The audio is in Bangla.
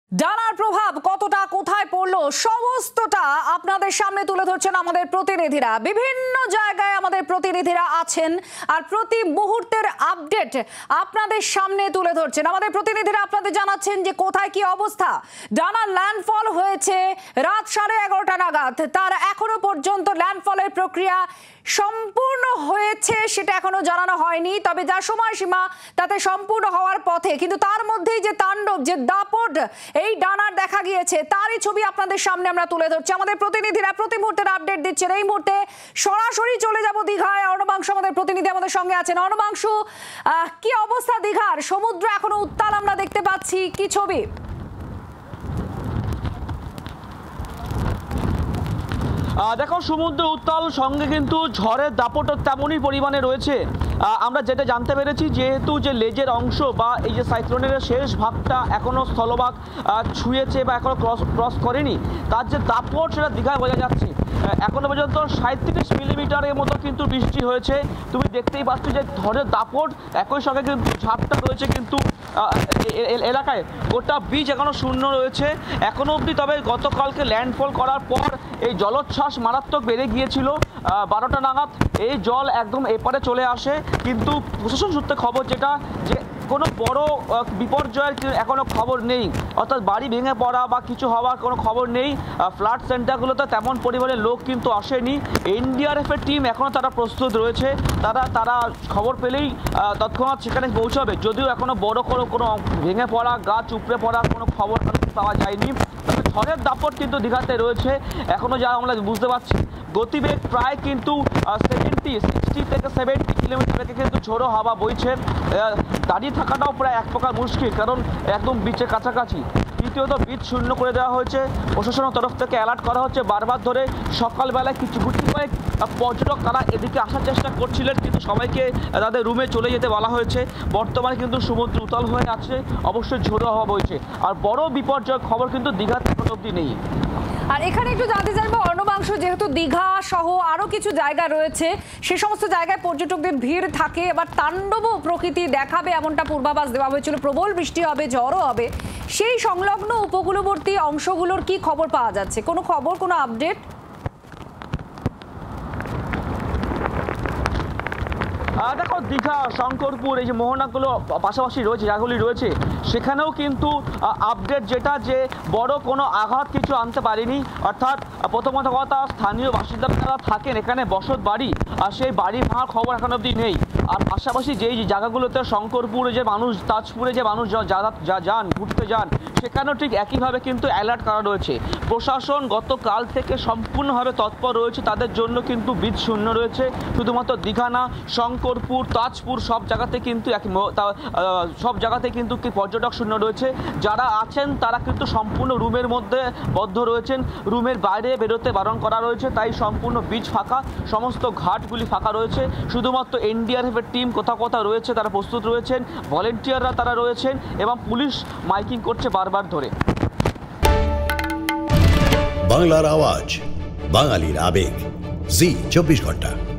ডানার প্রভাব কতটা কোথায় পড়লো সমস্তটা আপনাদের সামনে তুলে ধরছেন আমাদের প্রতিনিধিরা। বিভিন্ন জায়গায় আমাদের প্রতিনিধিরা আছেন আর প্রতি মুহূর্তের আপডেট আপনাদের সামনে তুলে ধরছেন। আমাদের প্রতিনিধিরা আপনাদের জানাচ্ছেন যে কোথায় কি অবস্থা। ডানার ল্যান্ডফল হয়েছে রাত 11:30 নাগাদ, তার এখনো পর্যন্ত ল্যান্ডফলের প্রক্রিয়া সম্পূর্ণ হয়েছে সেটা এখনো জানানো হয়নি, তবে যা সময়সীমা তাতে সম্পূর্ণ হওয়ার পথে। কিন্তু তার মধ্যেই যে তাণ্ডব, যে দাপট এই ডানার দেখা গিয়েছে, তারই ছবি আপনাদের সামনে আমরা তুলে ধরছি। আমাদের প্রতিনিধিরা প্রতি মুহূর্তের আপডেট দিচ্ছেন। এই মুহূর্তে সরাসরি চলে যাব দীঘায়। অর্ণবাংশু আমাদের প্রতিনিধি আমাদের সঙ্গে আছেন। অর্ণবাংশু, কি অবস্থা দীঘার? সমুদ্র এখনো উত্তাল আমরা দেখতে পাচ্ছি, কি ছবি? দেখো, সমুদ্র উত্তাল, সঙ্গে কিন্তু ঝড়ের দাপটও তেমনই পরিমাণে রয়েছে। আমরা যেটা জানতে পেরেছি, যেহেতু যে লেজের অংশ বা এই যে সাইক্লোনের শেষ ভাগটা এখনও স্থলভাগ ছুঁয়েছে বা এখনও ক্রস করেনি, তার যে দাপট সেটা দীঘায় বোঝা যাচ্ছে। এখনো পর্যন্ত 37 মিলিমিটারের মতো কিন্তু বৃষ্টি হয়েছে। তুমি দেখতেই পাচ্ছ যে ঝড়ের দাপট, একই সঙ্গে কিন্তু ঝাপটা রয়েছে কিন্তু এলাকায়। গোটা বীজ এখনো শূন্য রয়েছে এখনো অবধি। তবে গতকালকে ল্যান্ডফল করার পর এই জলোচ্ছ্বাস মারাত্মক বেড়ে গিয়েছিল। 12টা নাগাদ এই জল একদম এপারে চলে আসে, কিন্তু প্রশাসন সূত্রে খবর যেটা, যে কোনো বড় বিপর্যয়ের এখনো খবর নেই, অর্থাৎ বাড়ি ভেঙে পড়া বা কিছু হওয়ার কোনো খবর নেই। ফ্লাড সেন্টারগুলোতে তেমন পরিমাণে লোক কিন্তু আসেনি। এনডিআরএফের টিম এখনও তারা প্রস্তুত রয়েছে, তারা খবর পেলেই তৎক্ষণাৎ সেখানে পৌঁছাবে। যদিও এখনও বড় কোনো ভেঙে পড়া, গাছ উপড়ে পড়ার কোনো খবর পাওয়া যায়নি। তবে ঝড়ের দাপট কিন্তু দীঘাতে রয়েছে এখনও, যা আমরা বুঝতে পারছি। গতিবেগ প্রায় কিন্তু 60 থেকে 70 কিলোমিটার থেকে কিন্তু ঝোড়ো হাওয়া বইছে। দাঁড়িয়ে থাকাটাও প্রায় এক প্রকার মুশকিল, কারণ একদম বিচের কাছাকাছি। তৃতীয়ত বীজ শূন্য করে দেওয়া হয়েছে, প্রশাসনের তরফ থেকে অ্যালার্ট করা হচ্ছে বারবার ধরে। সকালবেলায় কিছু কয়েক পর্যটক তারা এদিকে আসার চেষ্টা করছিলেন, কিন্তু সবাইকে তাদের রুমে চলে যেতে বলা হয়েছে। বর্তমানে কিন্তু সমুদ্র উত্তাল হয়ে আছে, অবশ্যই ঝোড়ো হাওয়া বইছে। আর বড় বিপর্যয় খবর কিন্তু দীঘাতে এখন অবধি নেই। আর এখানে একটু জানতে চাইবো অর্ণবাংশু, যেহেতু দীঘা সহ আরো কিছু জায়গা রয়েছে, সে সমস্ত জায়গায় পর্যটকদের ভিড় থাকে, এবার তাণ্ডবও প্রকৃতি দেখাবে এমনটা পূর্বাভাস দেওয়া হয়েছিল। প্রবল বৃষ্টি হবে, ঝড়ও হবে। সেই সংলগ্ন উপকূলবর্তী অংশগুলোর কি খবর পাওয়া যাচ্ছে? কোনো খবর, কোনো আপডেট? দেখো, দীঘা, শঙ্করপুর, এই যে মোহনাগুলো পাশাপাশি রয়েছে, জায়গাগুলি রয়েছে, সেখানেও কিন্তু আপডেট যেটা, যে বড় কোনো আঘাত কিছু আনতে পারেনি। অর্থাৎ প্রথমত কথা, স্থানীয় বাসিন্দারা যারা থাকেন এখানে বসত বাড়ি, আর সেই বাড়ি ভাঙার খবর এখন অবধি নেই। আর পাশাপাশি যেই জায়গাগুলোতে শঙ্করপুরে যে মানুষ, তাজপুরে যে মানুষ যান ঘুরতে যান, সেখানেও ঠিক একইভাবে কিন্তু অ্যালার্ট করা রয়েছে। প্রশাসন গতকাল থেকে সম্পূর্ণভাবে তৎপর রয়েছে, তাদের জন্য কিন্তু বীজ শূন্য রয়েছে। শুধুমাত্র দীঘা না, শঙ্করপুর, তাজপুর সব জায়গাতে কিন্তু পর্যটক শূন্য রয়েছে। যারা আছেন তারা কিন্তু সম্পূর্ণ রুমের মধ্যে বদ্ধ রয়েছেন, রুমের বাইরে বেরোতে বারণ করা রয়েছে। তাই সম্পূর্ণ বীজ ফাঁকা, সমস্ত ঘাটগুলি ফাঁকা রয়েছে। শুধুমাত্র এনডিআরএফের টিম কোথাও রয়েছে, তারা প্রস্তুত রয়েছেন, ভলেন্টিয়াররা তারা রয়েছেন, এবং পুলিশ মাইকিং করছে বারবার ধরে। বাংলার আওয়াজ, বাঙালির আবেগ, জি 24 ঘন্টা।